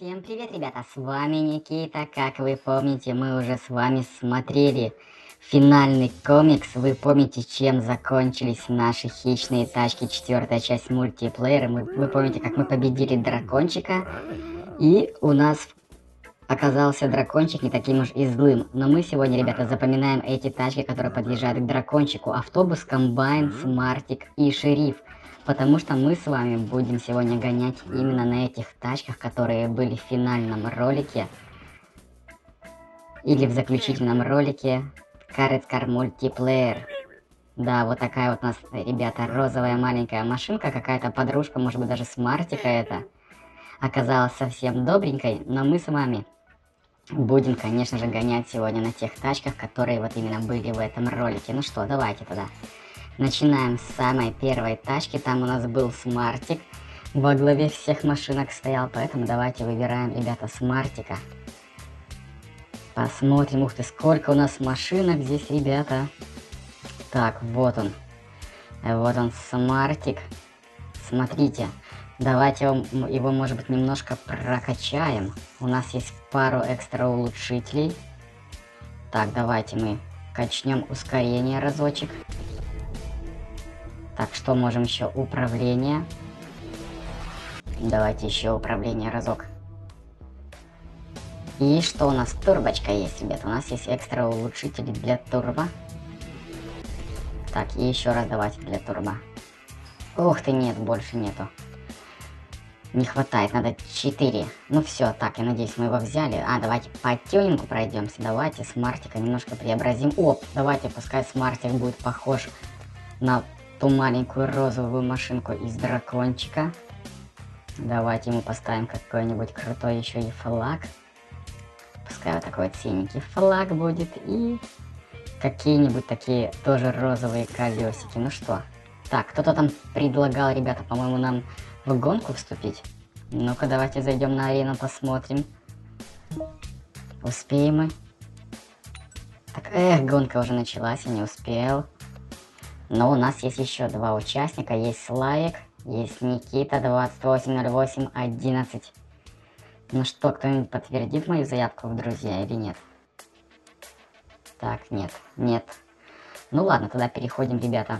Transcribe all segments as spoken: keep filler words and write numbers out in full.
Всем привет, ребята, с вами Никита. Как вы помните, мы уже с вами смотрели финальный комикс. Вы помните, чем закончились наши хищные тачки, четвертая часть мультиплеера. Мы, вы помните, как мы победили дракончика. И у нас оказался дракончик не таким уж и злым. Но мы сегодня, ребята, запоминаем эти тачки, которые подъезжают к дракончику. Автобус, комбайн, смартик и шериф. Потому что мы с вами будем сегодня гонять именно на этих тачках, которые были в финальном ролике. Или в заключительном ролике Car Car Multiplayer. Да, вот такая вот у нас, ребята, розовая маленькая машинка. Какая-то подружка, может быть даже смартика это. Оказалась совсем добренькой, но мы с вами будем, конечно же, гонять сегодня на тех тачках, которые вот именно были в этом ролике. Ну что, давайте тогда. Начинаем с самой первой тачки. Там у нас был смартик. Во главе всех машинок стоял, поэтому давайте выбираем, ребята, смартика. Посмотрим, ух ты, сколько у нас машинок здесь, ребята. Так, вот он. Вот он, смартик. Смотрите. Давайте его, его, может быть, немножко прокачаем. У нас есть пару экстра улучшителей. Так, давайте мы качнем ускорение разочек. Так, что можем еще? Управление. Давайте еще управление разок. И что у нас? Турбочка есть, ребят. У нас есть экстра улучшители для турбо. Так, и еще раз давайте для турбо. Ух ты, нет, больше нету. Не хватает, надо четыре. Ну все, так, я надеюсь, мы его взяли. А, давайте по тюнингу пройдемся. Давайте смартика немножко преобразим. О, давайте, пускай смартик будет похож на ту маленькую розовую машинку из дракончика. Давайте ему поставим какой-нибудь крутой еще и флаг. Пускай вот такой вот синенький флаг будет. И какие-нибудь такие тоже розовые колесики. Ну что? Так, кто-то там предлагал, ребята, по-моему, нам в гонку вступить. Ну-ка, давайте зайдем на арену, посмотрим. Успеем мы? Так, эх, гонка уже началась, я не успел. Но у нас есть еще два участника. Есть Славик, есть Никита, двадцать восемь ноль восемь одиннадцать. Ну что, кто-нибудь подтвердит мою заявку в друзья или нет? Так, нет, нет. Ну ладно, тогда переходим, ребята,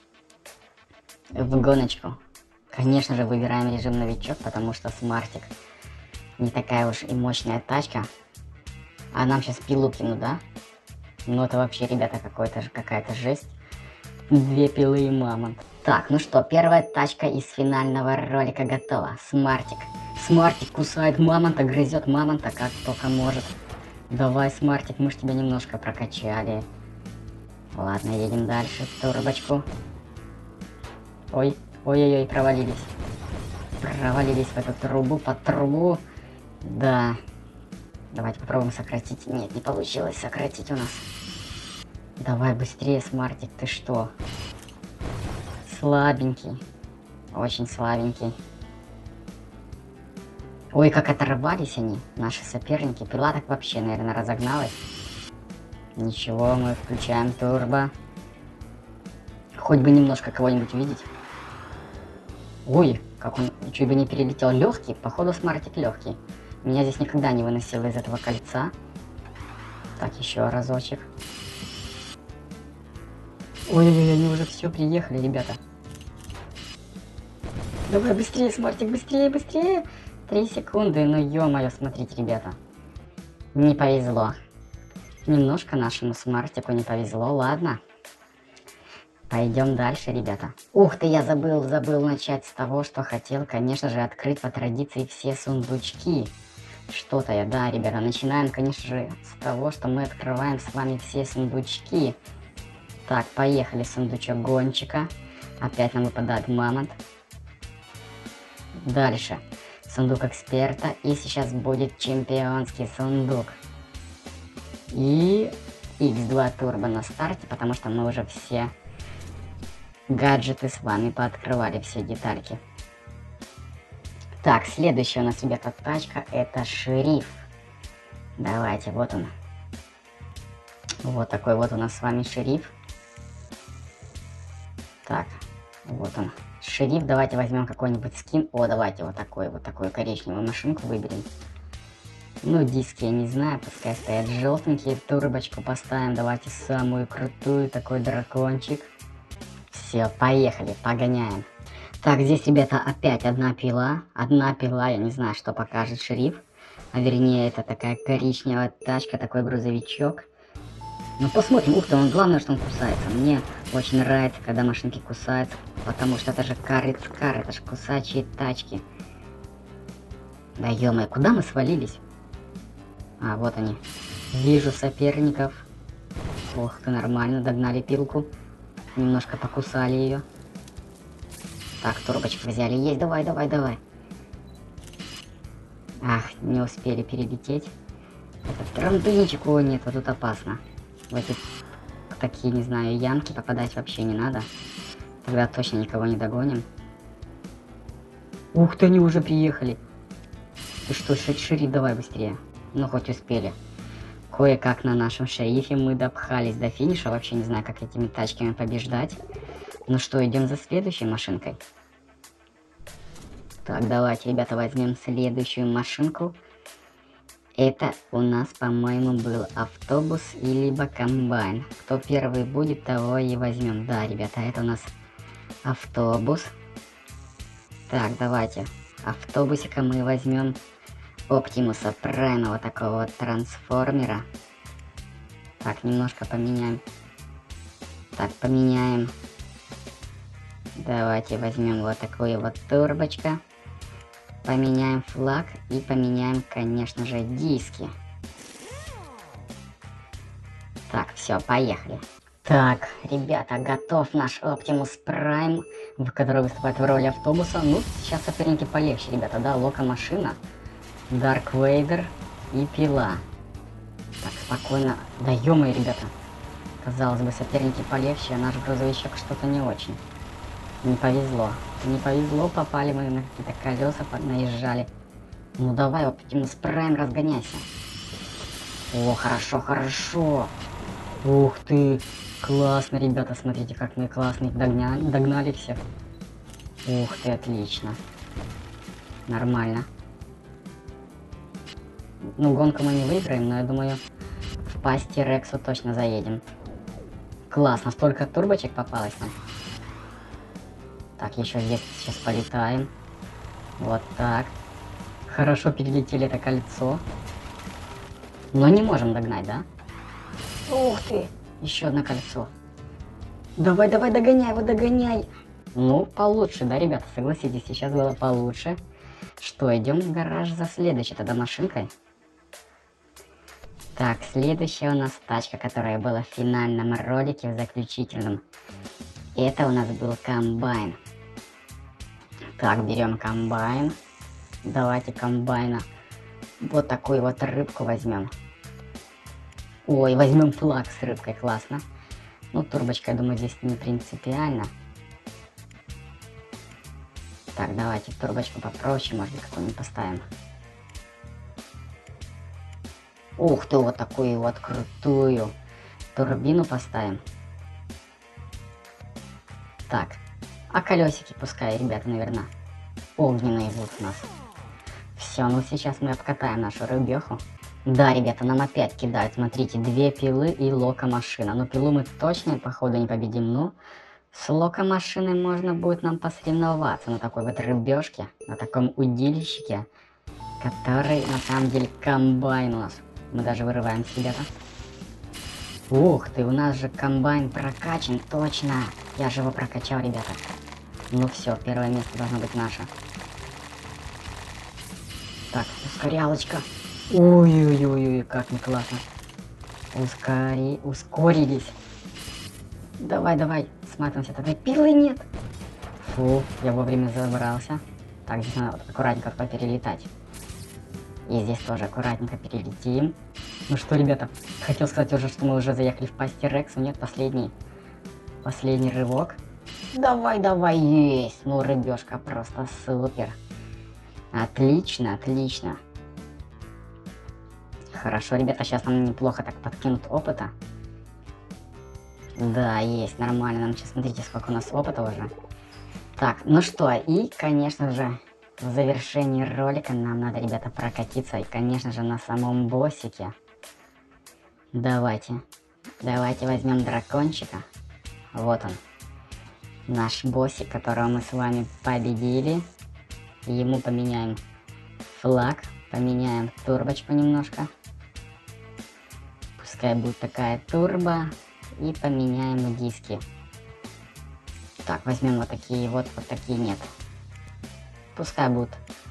в гоночку. Конечно же, выбираем режим новичок, потому что смартик не такая уж и мощная тачка. А нам сейчас пилу кинут, да? Ну это вообще, ребята, какой-то какая-то жесть. Две пилы и мамонт. Так, ну что, первая тачка из финального ролика готова. Смартик. Смартик кусает мамонта, грызет мамонта, как только может. Давай, смартик, мы ж тебя немножко прокачали. Ладно, едем дальше. Турбочку. Ой, ой-ой-ой, провалились. Провалились в эту трубу, под трубу. Да. Давайте попробуем сократить. Нет, не получилось сократить у нас. Давай быстрее, смартик, ты что? Слабенький. Очень слабенький. Ой, как оторвались они, наши соперники. Пила так вообще, наверное, разогналась. Ничего, мы включаем турбо. Хоть бы немножко кого-нибудь видеть. Ой, как он чуть бы не перелетел. Легкий, походу смартик легкий. Меня здесь никогда не выносило из этого кольца. Так, еще разочек. Ой-ой-ой, они уже все приехали, ребята. Давай быстрее, смартик, быстрее, быстрее. Три секунды, ну ё-моё, смотрите, ребята. Не повезло. Немножко нашему смартику не повезло, ладно. Пойдем дальше, ребята. Ух ты, я забыл, забыл начать с того, что хотел, конечно же, открыть по традиции все сундучки. Что-то я, да, ребята, начинаем, конечно же, с того, что мы открываем с вами все сундучки. Так, поехали, сундучок гонщика. Опять нам выпадает мамонт. Дальше. Сундук эксперта. И сейчас будет чемпионский сундук. И икс два турбо на старте, потому что мы уже все гаджеты с вами пооткрывали, все детальки. Так, следующая у нас, ребята, тачка. Это шериф. Давайте, вот он. Вот такой вот у нас с вами шериф. Так, вот он. Шериф, давайте возьмем какой-нибудь скин. О, давайте вот такой, вот такую коричневую машинку выберем. Ну, диски я не знаю, пускай стоят желтенькие. Турбочку поставим, давайте самую крутую, такой дракончик. Все, поехали, погоняем. Так, здесь, ребята, опять одна пила. Одна пила, я не знаю, что покажет шериф. А вернее, это такая коричневая тачка, такой грузовичок. Ну, посмотрим. Ух ты, он, главное, что он кусается. Мне очень нравится, когда машинки кусаются, потому что это же кар-кар, это же кусачие тачки. Да ё-моё, куда мы свалились? А, вот они. Вижу соперников. Ох ты, нормально, догнали пилку. Немножко покусали ее. Так, турбочку взяли. Есть, давай, давай, давай. Ах, не успели перелететь. Этот трамплинчик, о нет, вот тут опасно. В эти такие, не знаю, ямки попадать вообще не надо. Тогда точно никого не догоним. Ух ты, они уже приехали. Ты что, шериф, давай быстрее. Ну, хоть успели. Кое-как на нашем шерифе мы допхались до финиша. Вообще не знаю, как этими тачками побеждать. Ну что, идем за следующей машинкой. Так, давайте, ребята, возьмем следующую машинку. Это у нас, по-моему, был автобус и либо комбайн. Кто первый будет, того и возьмем. Да, ребята, это у нас автобус. Так, давайте. Автобусика мы возьмем Оптимуса Прайма, вот такого вот трансформера. Так, немножко поменяем. Так, поменяем. Давайте возьмем вот такую вот турбочку. Поменяем флаг и поменяем, конечно же, диски. Так, все, поехали. Так, ребята, готов наш Оптимус Прайм, который выступает в роли автобуса. Ну, сейчас соперники полегче, ребята, да, Локо-машина, Дарк Вейдер и Пила. Так, спокойно. Да ё-моё, ребята. Казалось бы, соперники полегче, а наш грузовичок что-то не очень. Не повезло. Не повезло, попали мы на какие-то колеса, наезжали. Ну давай, Оптимус Прайм, разгоняйся. О, хорошо, хорошо. Ух ты. Классно, ребята, смотрите, как мы классно их догнали, догнали всех. Ух ты, отлично. Нормально. Ну, гонку мы не выиграем, но я думаю, в пасти Рексу точно заедем. Классно, столько турбочек попалось нам. Так, еще здесь сейчас полетаем. Вот так. Хорошо перелетели это кольцо. Но не можем догнать, да? Ух ты! Еще одно кольцо. Давай, давай, догоняй его, догоняй. Ну, получше, да, ребята, согласитесь, сейчас было получше. Что, идем в гараж за следующей тогда машинкой. Так, следующая у нас тачка, которая была в финальном ролике, в заключительном. Это у нас был комбайн. Так, берем комбайн. Давайте комбайна. Вот такую вот рыбку возьмем. Ой, возьмем флаг с рыбкой, классно. Ну, турбочка, я думаю, здесь не принципиально. Так, давайте турбочку попроще, может быть, какую-нибудь поставим. Ух ты, вот такую вот крутую турбину поставим. Так, а колесики пускай, ребята, наверное, огненные будут у нас. Все, ну сейчас мы обкатаем нашу рыбеху. Да, ребята, нам опять кидают, смотрите, две пилы и Локо-машина. Но пилу мы точно, походу, не победим. Ну, с Локо-машиной можно будет нам посоревноваться на такой вот рыбешке, на таком удильщике, который на самом деле комбайн у нас. Мы даже вырываемся, ребята. Ух ты, у нас же комбайн прокачан, точно. Я же его прокачал, ребята. Ну все, первое место должно быть наше. Так, ускорялочка. Ой-ой-ой, как мы классно. Ускори... Ускорились. Давай, давай, сматываемся. Тогда пилы нет. Фу, я вовремя забрался. Так, здесь надо аккуратненько перелетать. И здесь тоже аккуратненько перелетим. Ну что, ребята, хотел сказать уже, что мы уже заехали в пасти Рексу. Нет, последний. Последний рывок. Давай, давай, есть. Ну, рыбешка просто супер. Отлично, отлично. Хорошо, ребята, сейчас нам неплохо так подкинут опыта. Да, есть, нормально. Нам сейчас, смотрите, сколько у нас опыта уже. Так, ну что, и, конечно же, в завершении ролика нам надо, ребята, прокатиться. И, конечно же, на самом боссике. Давайте. Давайте возьмем дракончика. Вот он. Наш боссик, которого мы с вами победили. Ему поменяем флаг. Поменяем турбочку немножко. Пускай будет такая турбо. И поменяем диски. Так, возьмем вот такие вот, вот такие нет. Пускай будут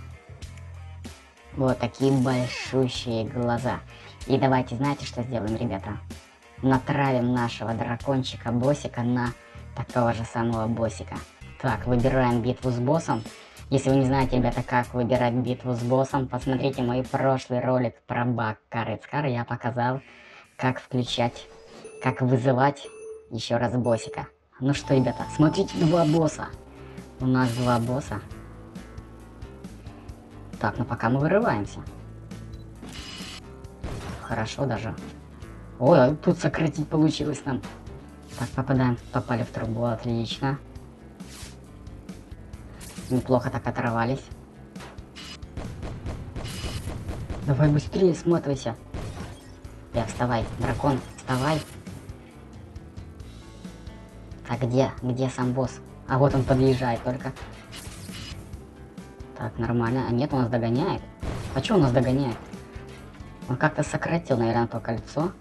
вот такие большущие глаза. И давайте, знаете, что сделаем, ребята? Натравим нашего дракончика боссика на такого же самого боссика. Так, выбираем битву с боссом. Если вы не знаете, ребята, как выбирать битву с боссом, посмотрите мой прошлый ролик про баг Карыцкар. Я показал, как включать, как вызывать еще раз боссика. Ну что, ребята, смотрите, два босса. У нас два босса. Так, ну пока мы вырываемся. Хорошо даже. Ой, тут сократить получилось нам. Так, попадаем, попали в трубу, отлично. Неплохо так оторвались. Давай быстрее, смотрися. Я, вставай, дракон, вставай. А где, где сам босс? А вот он подъезжает только. Так, нормально. А нет, он нас догоняет. А что он нас догоняет? Он как-то сократил, наверное, то кольцо.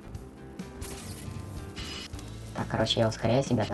Так, короче, я ускоряюсь, ребята.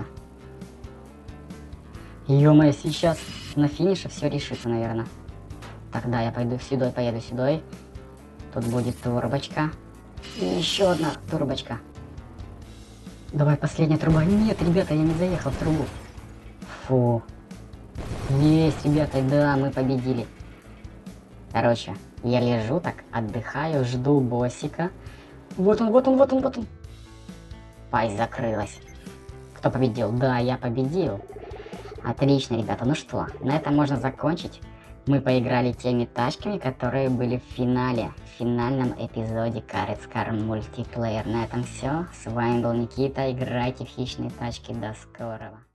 Ё-моё, сейчас на финише все решится, наверное. Так, да, я пойду сюда, поеду сюда. Тут будет турбочка. И еще одна турбочка. Давай, последняя труба. Нет, ребята, я не заехал в трубу. Фу. Есть, ребята, да, мы победили. Короче, я лежу так, отдыхаю, жду боссика. Вот он, вот он, вот он, вот он. Пасть закрылась. Кто победил? Да, я победил. Отлично, ребята. Ну что, на этом можно закончить. Мы поиграли теми тачками, которые были в финале. В финальном эпизоде Карыцкар мультиплеер. На этом все. С вами был Никита. Играйте в хищные тачки. До скорого.